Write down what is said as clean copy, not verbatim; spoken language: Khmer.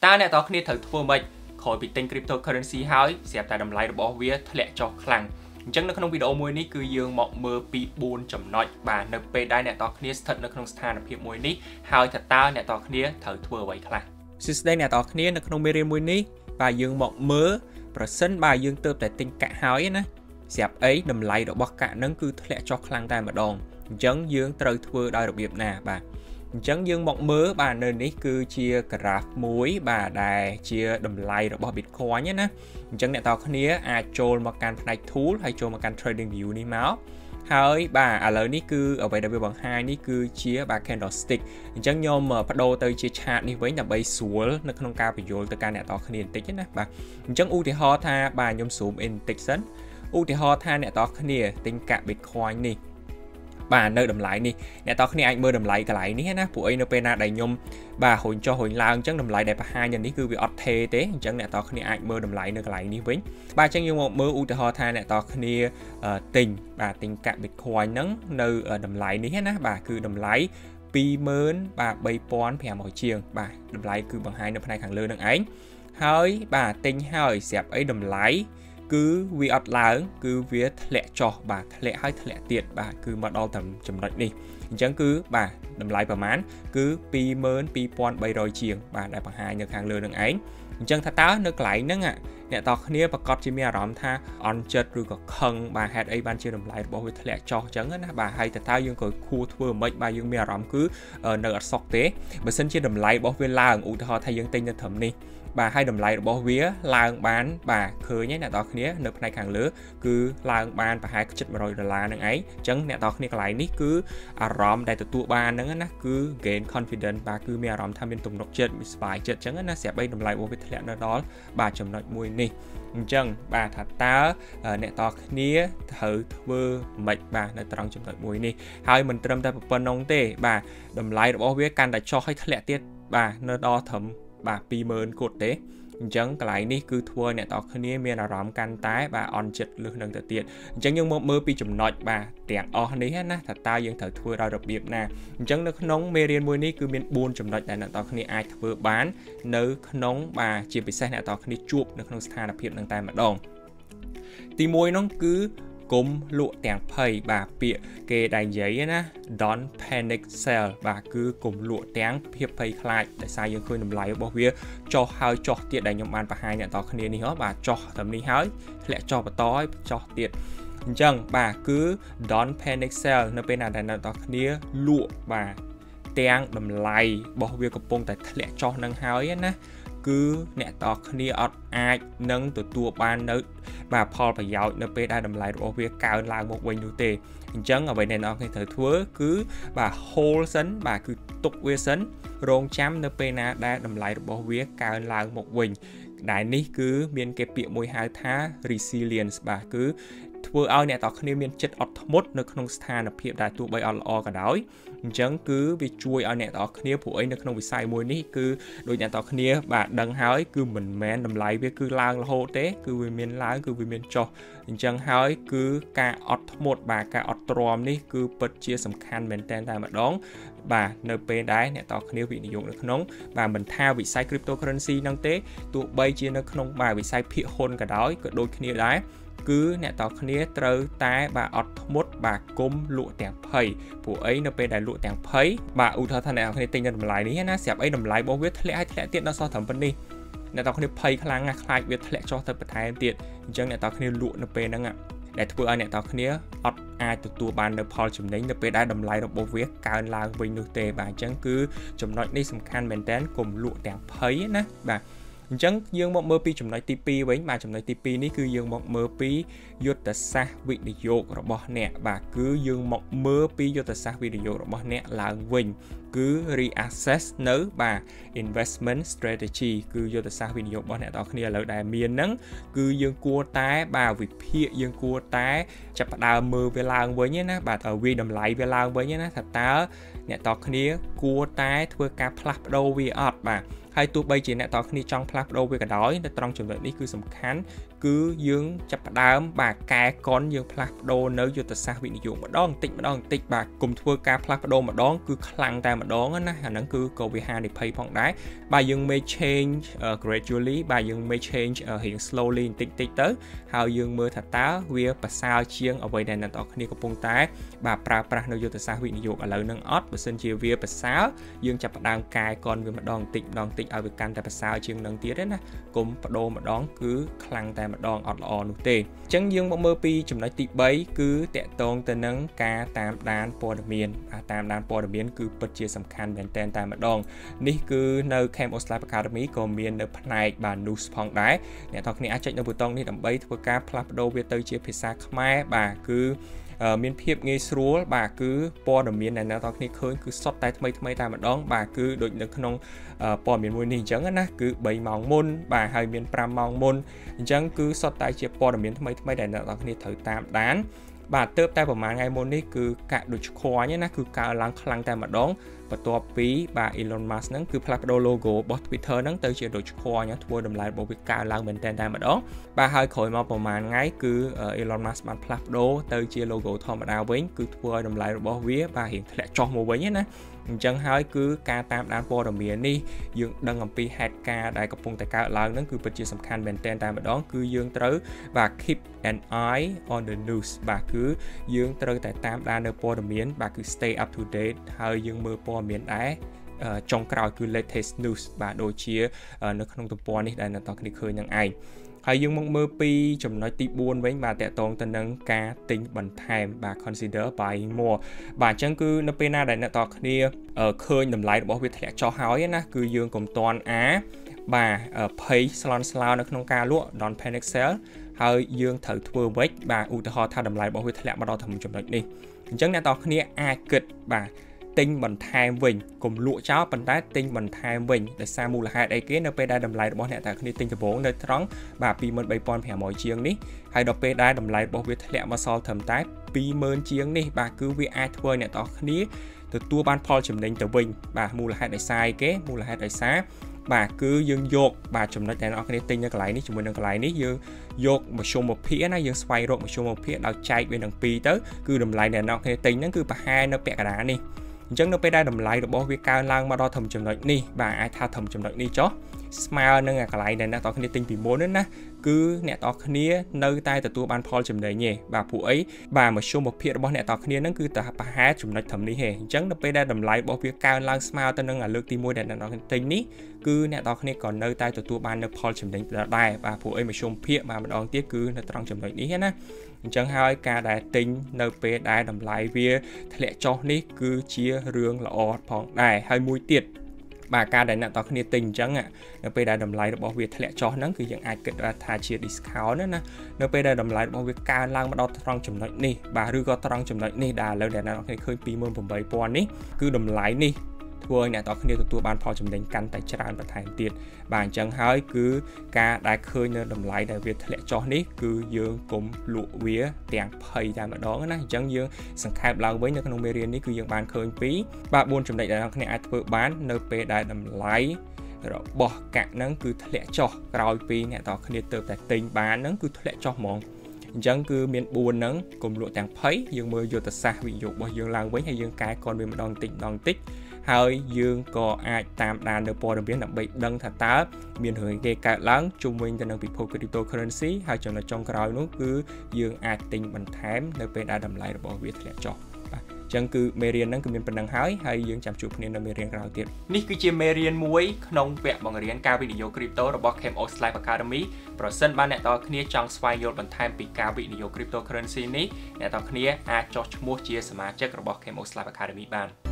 ta nè tao kia thử thua mình khỏi bị tên cryptocurrency hỏi xẹp tại đầm lại bỏ vía lẹ cho khăn chẳng nó không video mùi ní cứ dương một mơ bị buồn chấm nói bà nợ pe đai nè tao kia thật nó không sàn ở mùi ní hỏi thật ta nè tao kia thử thua vậy khăn xin đây nè tao kia nó không mê mùi ní bà dương một mơ và sân bà dương tơ tại tên cả hỏi nè xẹp ấy đầm lại đổ bọc cả nâng cứ lẹ cho khăn tay mà đòn chẳng dương trời thua đòi đặc biệt nè bà chẳng dương một mớ bà nên ý cứ chia graph muối bà đài chia đầm lại rồi bỏ Bitcoin nhé nè chẳng để tao khía trôn một can này thú hay trôn một can trading view đi máu hơi bà lớn ní cứ ở vậy đặc biệt bằng hai ní cứ chia bà candlestick chẳng nhôm mà bắt đầu tới chia chat đi với nhà bay xuống nó không cao bị vô từ can để tao khía tích nè bà chẳng u thì ho tha bà nhôm xuống in tích sẵn u thì ho tha để tao khía tính cả Bitcoin đi bà nơi đầm lại đi nè tao khi anh mơ đầm lại cái lại ní nè phụ ấy nó pena đầy nhôm bà hồi cho hồi lao chẳng đầm lại đẹp hai nhân ní cứ bị ọt thề thế chẳng nè tao khi anh mơ đầm lại nơi cái lại ní với bà chẳng như một mơ u ho tha nè tao khi tình bà tình cạn Bitcoin nắng nơi đầm lại ní nè bà cứ đầm lại pi mơn bà bay pon phèm mỏi chiêng bà đầm lại cứ bằng hai nơi này hàng lơ nâng ấy hơi bà tình hơi xẹp ấy đầm lại cứ vì ọt láng cứ viết lẹ cho bà lẹ hay lẹ tiệt bà cứ mà đo tầm chấm đạch đi chẳng cứ bà đầm lại bà mán cứ pi mơn pi pon bay rồi chiềng bà đại bằng hai nhờ hàng lừa đằng ấy chẳng thà táo nước lại nâng ạ nè tao khía bà cọt chỉ mẹ rõm tha on chất rồi có khăng bà hạt ấy ban chưa đầm lại bỏ về lẹ cho chẳng á bà hay thà táo dương có khu thua mấy bà dương mẹ rõm cứ nợ sọc tế bà sân chưa đầm lại bỏ về làng ủ thọ thay dương tinh nhân thẩm đi bà hay đầm lại bỏ vía làng bán bà khơi nhé nè tao khía nợ này càng lứa cứ làng bán bà hai cái chất mà rồi là nâng ấy chẳng nè tao khía lại ní cứ rõm đại tụ ba nâng á cứ gain confidence bà cứ mẹ rõm tham biên tùng độc chất bị spy chất chẳng á nó sẽ bay đầm lại bỏ về lẹ nó đó bà chấm nói mùi nè chẳng bà thật ta nè tao khía thử thưa mệt bà nè tao chấm nói mùi nè hai mình trầm ta phần nông tê bà đầm lại bỏ vía can đại cho hay lẹ tiết bà nó đo thấm bà pi mơn cột tế chẳng cái này cứ thua nè tao khi miền là rõm can tái bà on chật lương nâng tự tiện chẳng nhưng một mơ pi chùm nội bà tiền o ní hết na thật tao dân thử thua đòi đặc biệt nè chẳng nó nóng mê riêng mùi ní cứ miền buôn chùm nội này nè tao khi ai vừa bán nơi nóng bà chỉ bị xe nè tao khi chuột nó không tha đặc biệt nâng tay mà đòn thì môi nó cứ cúm lụa tiếng phầy bà bịa kê đài giấy á don't panic sell bà cứ cùng lụa tiếng hiệp phầy khai tại saoយើងឃើញតម្លៃរបស់វាចុះហើយចុះទៀតដែលខ្ញុំបានបង្ហាញអ្នកនរគ្នានេះហ៎បាទចុះត្រឹមនេះហើយធ្លាក់ចុះបន្តហើយចុះទៀតអញ្ចឹងបាទគឺ don't panic sell នៅពេលណាដែលអ្នកនរគ្នាលក់បាទទាំងតម្លៃរបស់វាកំពុងតែធ្លាក់ចុះនឹងហើយណាគឺអ្នកតគ្នាអត់អាចនឹងទទួលបាននៅបាទផលប្រយោជន៍នៅពេលដែលតម្លៃរបស់វាកើនឡើងមកវិញនោះទេអញ្ចឹងអ្វីដែលអ្នកគ្នាត្រូវធ្វើគឺបាទ hold សិនបាទគឺទុកវាសិនរងចាំនៅពេលណាដែលតម្លៃរបស់វាកើនឡើងមកវិញដែលនេះគឺមានគេពាក្យមួយហៅថា resilience បាទគឺធ្វើឲ្យអ្នកតគ្នាមានចិត្តអត់ធ្មត់នៅក្នុងស្ថានភាពដែលទោះបីអត់ល្អក៏ដោយអញ្ចឹងគឺវាជួយឲ្យអ្នកនរគ្នាព្រោះអីនៅក្នុងវិស័យមួយនេះគឺដូចអ្នកនរគ្នាបាទដឹងហើយគឺមិនមែនតម្លៃវាគឺឡើងរហូតទេគឺវាមានឡើងគឺវាមានចុះអញ្ចឹងហើយគឺការអត់ធ្មត់បាទការអត់ទ្រាំនេះគឺពិតជាសំខាន់មែនទែនតែម្ដងបាទនៅពេលដែលអ្នកនរគ្នាវិនិយោគនៅក្នុងបាទមិនថាវិស័យ cryptocurrency ហ្នឹងទេទោះបីជានៅក្នុងបាទវិស័យភាគហ៊ុនក៏ដោយក៏ដូចគ្នាដែរគឺអ្នកតគ្នាត្រូវតែបាទអត់ធ្មត់បាទគុំលក់ទាំងភ័យព្រោះអីនៅពេលដែលលក់ទាំងភ័យបាទឧទាហរណ៍ថាអ្នកគ្នាទិញតម្លៃនេះណាស្រាប់អីតម្លៃរបស់វាធ្លាក់ឲ្យធ្លាក់ទៀតដល់សោះត្រឹមប៉ុណ្នេះអ្នកតគ្នាភ័យខ្លាំងណាស់ខ្លាចវាធ្លាក់ចុះទៅបន្ថែមទៀតអញ្ចឹងអ្នកតគ្នាលក់នៅពេលហ្នឹងដែលធ្វើឲ្យអ្នកតគ្នាអត់អាចទទួលបាននៅផលចំណេញនៅពេលដែលតម្លៃរបស់វាកើនឡើងវិញនោះទេបាទអញ្ចឹងគឺចំណុចនេះសំខាន់មែនតើគុំលក់ទាំងភ័យណាបាទអញ្ចឹងយើងមកមើលពីចំណុចទី2វិញបាទចំណុចទី2នេះគឺយើងមកមើលពីយុទ្ធសាស្ត្រវិនិយោគរបស់អ្នកបាទគឺយើងមកមើលពីយុទ្ធសាស្ត្រវិនិយោគរបស់អ្នកឡើងវិញគឺ reassess នៅបាទ investment strategy គឺយុទ្ធសាស្ត្រវិនិយោគរបស់អ្នកនរគ្នាឥឡូវដែលមានហ្នឹងគឺយើងគួរតែបាទវិភាគយើងគួរតែចាប់ផ្ដើមមើលវាឡើងវិញណាបាទវាតម្លៃវាឡើងវិញណាថាតើអ្នកនរគ្នាគួរតែធ្វើការផ្លាស់ប្ដូរវាអត់បាទហើយទោះបីជាអ្នកតគ្នាចង់ផ្លាស់ប្ដូរវាក៏ដោយនៅត្រង់ចំណុចនេះគឺសំខាន់គឺយើងចាប់ផ្ដើមបាទកែកុនយើងផ្លាស់ប្ដូរនៅយុទ្ធសាស្ត្រវិនិយោគម្ដងបន្តិចបាទគុំធ្វើការផ្លាស់ប្ដូរម្ដងគឺខ្លាំងតែម្ដងណាអាហ្នឹងគឺក៏វាហានិភ័យផងដែរបាទយើង make change gradually បាទយើង make change រៀង slowly បន្តិចទៅហើយយើងមើលថាតើវាប្រសើរជាងអ្វីដែលអ្នកនរគ្នាកំពុងតែបាទប្រើប្រាស់នៅយុទ្ធសាស្ត្រវិនិយោគឥឡូវហ្នឹងអត់បើសិនជាវាប្រសើរយើងចាប់ផ្ដើមកែកុនវាម្ដងបន្តិចឲ្យវាកាន់តែប្រសើរជាងនឹងទៀតណាគុំបដូរម្ដងគឺខ្លាំងតែម្ដងអត់ល្អនោះទេអញ្ចឹងយើងមកមើលពីចំណុចទី3គឺតកតងទៅនឹងការតាមដានព័ត៌មានតាមដានព័ត៌មានគឺពិតជាសំខាន់មែនទែនតែម្ដងនេះគឺនៅ Camp Oslab Academy ក៏មាននៅផ្នែកបាទ news ផងដែរអ្នកនរគ្នាអាចចុចនៅប៊ូតុងនេះដើម្បីធ្វើការផ្លាស់ប្ដូរវាទៅជាភាសាខ្មែរបាទគឺមានភាពងាយស្រួលបាទគឺព័ត៌មានដែលអ្នកនរគ្នាឃើញគឺសុទ្ធតែថ្មីតែម្ដងបាទគឺដូចនៅក្នុងព័ត៌មានមួយនេះអញ្ចឹងណាគឺ3ម៉ោងមុនបាទហើយមាន5ម៉ោងមុនអញ្ចឹងគឺសុទ្ធតែជាព័ត៌មានថ្មីដែលអ្នកនរគ្នាត្រូវតាមដានបាទទៅតែប្រហែលថ្ងៃមុននេះគឺកាក់ដូចខ្វាញ់ណាគឺកើនឡើងខ្លាំងតែម្ដងបន្ទាប់ពីបាទ Elon Musk ហ្នឹងគឺផ្លាស់ប្ដូរ logo របស់ Twitter ហ្នឹងទៅជាដូចខ្វាញ់ធ្វើតម្លៃរបស់វាកើនឡើងមែនតែម្ដងបាទហើយក្រោយមកប្រហែលថ្ងៃគឺ Elon Musk បានផ្លាស់ប្ដូរទៅជា logo ធម្មតាវិញគឺធ្វើឲ្យតម្លៃរបស់វាបាទរៀងធ្លាក់ចុះមកវិញណាអញ្ចឹងហើយគឺការតាមដានព័ត៌មាននេះយើងដឹងអំពីហេតុការណ៍ដែលកំពុងតែកើតឡើងហ្នឹងគឺពិតជាសំខាន់មែនតែម្ដងគឺយើងត្រូវបាទ keep an eye on the news បាទគឺយើងត្រូវតែតាមដាននៅព័ត៌មានបាទគឺ stay up to date ហើយយើងមើលព័ត៌មានដែរចុងក្រោយគឺ latest news បាទដូចជានៅក្នុងទំព័រនេះដែលអ្នកនរគ្នាឃើញនឹងឯងហើយយើងមកមើលពីចំណុចទី4វិញបាទតកតងទៅនឹងការទិញបន្ថែមបាទ consider buying more បាទអញ្ចឹងគឺនៅពេលណាដែលអ្នកនរគ្នាឃើញតម្លៃរបស់វាធ្លាក់ចុះហើយណាគឺយើងកុំតន់បាទភ័យស្លន់ស្លោនៅក្នុងការលក់ don't panic sell ហើយយើងត្រូវធ្វើវិញបាទឧទាហរណ៍ថាតម្លៃរបស់វាធ្លាក់មកដល់ត្រឹមចំណុចនេះអញ្ចឹងអ្នកនរគ្នាអាចគិតបាទទិញបន្ថែមវិញកុំលក់ចោលប៉ុន្តែទិញបន្ថែមវិញដោយសារមូលហេតុអីគេនៅពេលដែលតម្លៃរបស់អ្នកនរគ្នាទិញដំបូងនៅត្រង់បាទ 23,500 ជាងនេះហើយដល់ពេលដែលតម្លៃរបស់វាធ្លាក់មកសល់ត្រឹមតែ 20,000 ជាងនេះបាទគឺវាអាចធ្វើឲ្យអ្នកនរគ្នាទទួលបានផលចំណេញទៅវិញបាទមូលហេតុដោយសារអីគេមូលហេតុដោយសារបាទគឺយើងយកបាទចំណុចដែលអ្នកនរគ្នាទិញនៅកន្លែងនេះជាមួយនឹងកន្លែងនេះយើងយកមធ្យមភាគណាយើងស្វែងរកមធ្យមភាគដោយចែកវានឹង2ទៅគឺតម្លៃដែលអ្នកនរគ្នាទិញហ្នឹងគឺប្រហែលនៅពាក់កណ្ដាលនេះអញ្ចឹងនៅពេលដែលតម្លៃរបស់វាកើនឡើងមកដល់ត្រឹមចំណុចនេះបាទអាចថាត្រឹមចំណុចនេះចុះស្មើនឹងកន្លែងដែលអ្នកនរគ្នាទិញពីមុនណាគឺអ្នកនរគ្នានៅតែទទួលបានផលចំណេញទេបាទពួកអីបាទមធ្យមភាគរបស់អ្នកនរគ្នាហ្នឹងគឺតែប្រហែលចំណុចត្រឹមនេះទេអញ្ចឹងនៅពេលដែលតម្លៃរបស់វាកើនឡើងស្មើទៅនឹងលើកទី1ដែលអ្នកនរគ្នាទិញនេះគឺអ្នកនរគ្នាក៏នៅតែទទួលបាននៅផលចំណេញដែរបាទពួកអីមធ្យមភាគបាទម្ដងទៀតគឺនៅត្រង់ចំណុចនេះណាអញ្ចឹងហើយការដែលទិញនៅពេលដែលតម្លៃវាធ្លាក់ចុះនេះគឺជារឿងល្អផងដែរហើយមួយទៀតបាទការដែលអ្នកនរគ្នាទិញអញ្ចឹងនៅពេលដែលតម្លៃរបស់វាធ្លាក់ចុះហ្នឹងគឺយើងអាចគិតថាជា discount ណានៅពេលដែលតម្លៃរបស់វាកើនឡើងមកដល់ត្រង់ចំណុចនេះបាទឬក៏ត្រង់ចំណុចនេះដែលឥឡូវដែលអ្នកនរគ្នាឃើញ 28,000 នេះគឺតម្លៃនេះធ្វើឲ្យអ្នកនរគ្នាទទួលបានផលចំណេញកាន់តែច្រើនបន្ថែមទៀតបាទអញ្ចឹងហើយគឺការដែលឃើញនៅតម្លៃដែលវាធ្លាក់ចុះនេះគឺយើងកុំលក់វាទាំងភ័យតែម្ដងណាអញ្ចឹងយើងសង្ខេបឡើងវិញនៅក្នុងមេរៀននេះគឺយើងបានឃើញពីបាទ4ចំណុចដែលអ្នកនរគ្នាអាចធ្វើបាននៅពេលដែលតម្លៃរបស់កាក់ហ្នឹងគឺធ្លាក់ចុះក្រោយពីអ្នកនរគ្នាទៅតែទិញបានហ្នឹងគឺធ្លាក់ចុះហ្មងអញ្ចឹងគឺមាន4ហ្នឹងកុំលក់ទាំងភ័យយើងមើលយុទ្ធសាស្ត្រវិនិយោគរបស់យើងឡើងវិញហើយយើងកែកុនវាម្ដងតិចហើយយើងក៏អាចតាមដាននៅព័ត៌មានដើម្បីដឹងថាតើមានរឿងគេកើតឡើងជុំវិញទៅនឹងពិភព cryptocurrency ហើយចំណុចចុងក្រោយនោះគឺយើងអាចទិញបន្ថែមនៅពេលដែលតម្លៃរបស់វាធ្លាក់ចុះបាទអញ្ចឹងគឺមេរៀនហ្នឹងគឺមានប៉ុណ្្នឹងហើយយើងចាំជួបគ្នានៅមេរៀនក្រោយទៀតនេះគឺជាមេរៀនមួយក្នុងវគ្គបង្រៀនការវិនិយោគ crypto របស់ Camp Oslab Academy ប្រសិនបើអ្នកនរគ្នាចង់ស្វែងយល់បន្ថែមពីការវិនិយោគ cryptocurrency នេះអ្នកនរគ្នាអាចចុះឈ្មោះជាសមាជិករបស់ Camp Oslab Academy បាន